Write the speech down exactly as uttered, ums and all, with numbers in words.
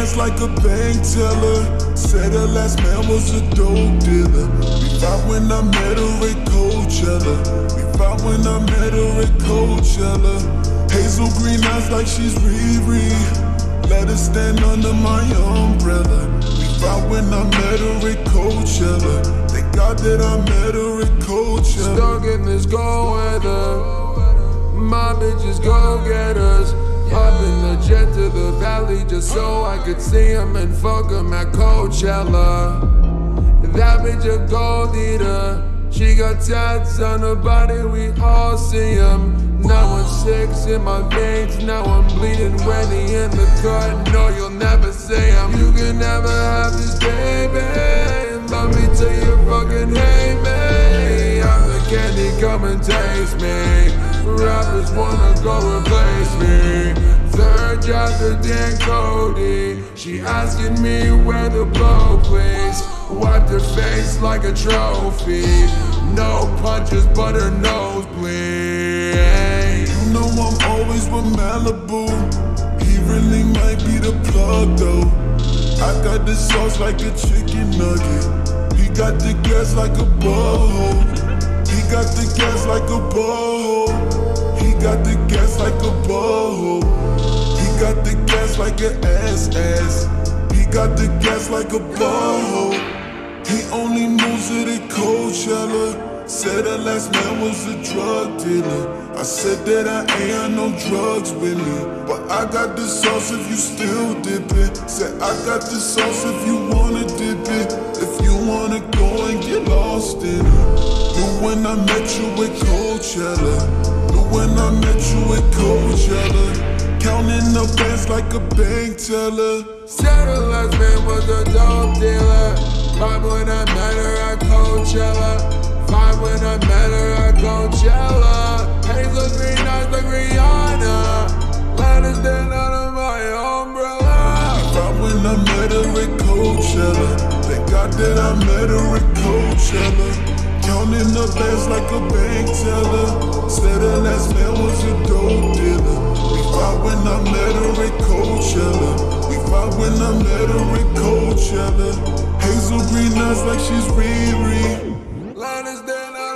dance like a bank teller. Said her last man was a dope dealer. We fought when I met her at Coachella. We fought when I met her at Coachella. Hazel green eyes like she's Riri. Let her stand under my umbrella. We fought when I met her at Coachella. Thank God that I met her at Coachella. Stuck in this cold weather. My bitches go-getters. Up in the jet to the valley just so I could see him and fuck him at Coachella. That bitch a gold eater. She got tats on her body, we all see him. nine one six in my veins, now I'm bleeding ready in the cut. No, you'll never see him. You can never have this baby. Love me till you fucking hate me. I'm the candy, come and taste me. Rappers wanna go replace me. Third job to Dancody. She asking me where the blow, please. Wiped her face like a trophy. No punches but her nose bleed. You know I'm always with Malibu. He really might be the plug though. I got the sauce like a chicken nugget. He got the gas like a butthole. He got the gas like a butthole. He got the gas like a butthole. He got the gas like an ass ass. He got the gas like a butthole. He only moves it at Coachella. Said her last man was a drug dealer. I said that I ain't got no drugs with me, but I got the sauce if you still dip it. Said I got the sauce if you wanna dip it. If you wanna go and get lost in it. Knew when I met you at Coachella. Knew when I met you at Coachella. Counting the bands like a bank teller. Said her last man was a dope dealer. Five when I met her at Coachella. Five when I met her at Coachella. Hazel green eyes like Rihanna. Let us stand under my umbrella. Five when I met her at Coachella. Thank God that I met her at Coachella. Counting the bands like a bank teller. Said her last man was a dope dealer. We fought when I met her at Coachella. We fought when I met her at Coachella. Hazel green eyes like she's Riri. Let us stand